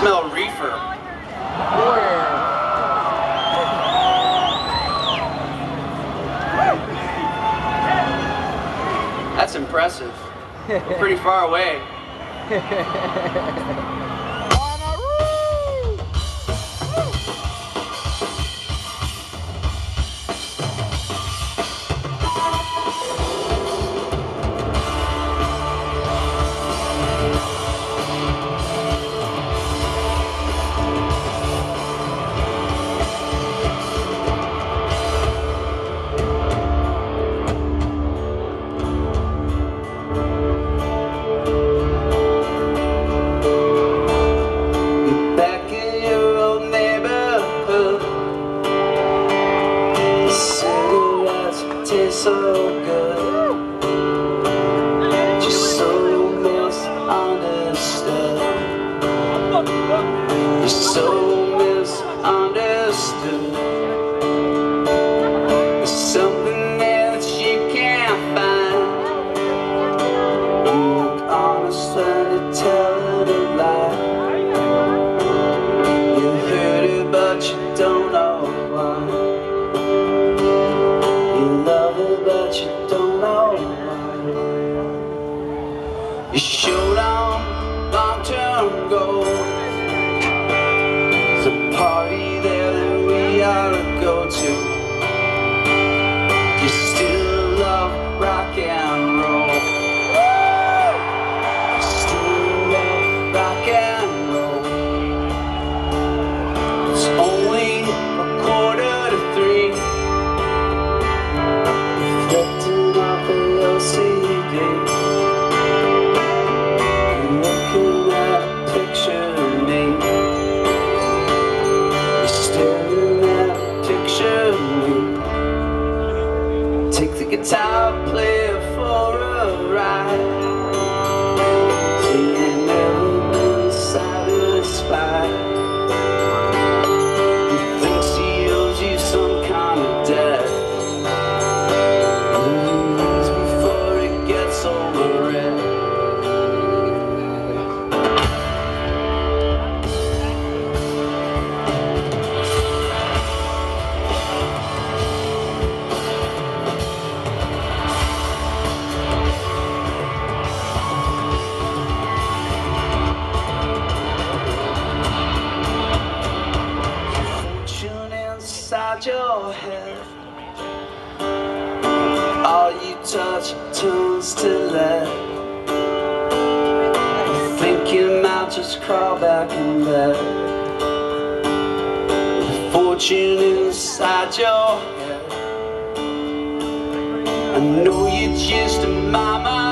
smell reefer. That's impressive. We're pretty far away. Tastes so good, just so misunderstood. You're so misunderstood. There's something there that you can't find. You look honest when you tell it a lie. You heard it but you don't know why. But you don't know why. You showed on long-term goals. There's a party there that we ought to go to. You still love rock and roll. You still love rock and roll. It's only a quarter to 3. CD. You're looking at a picture of me. You're staring at a picture of me. Take the guitar player for a ride. He ain't never been satisfied. He thinks he owes you some kind of debt. Inside your head, all you touch turns to lead. You think you might just crawl back in bed. The fortune inside your head. I know you're just a mama.